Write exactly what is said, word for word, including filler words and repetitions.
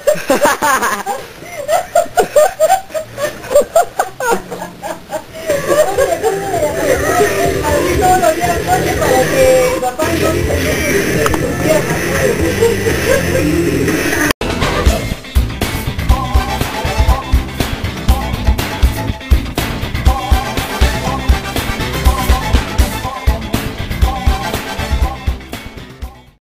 Así todos los días para que papá no se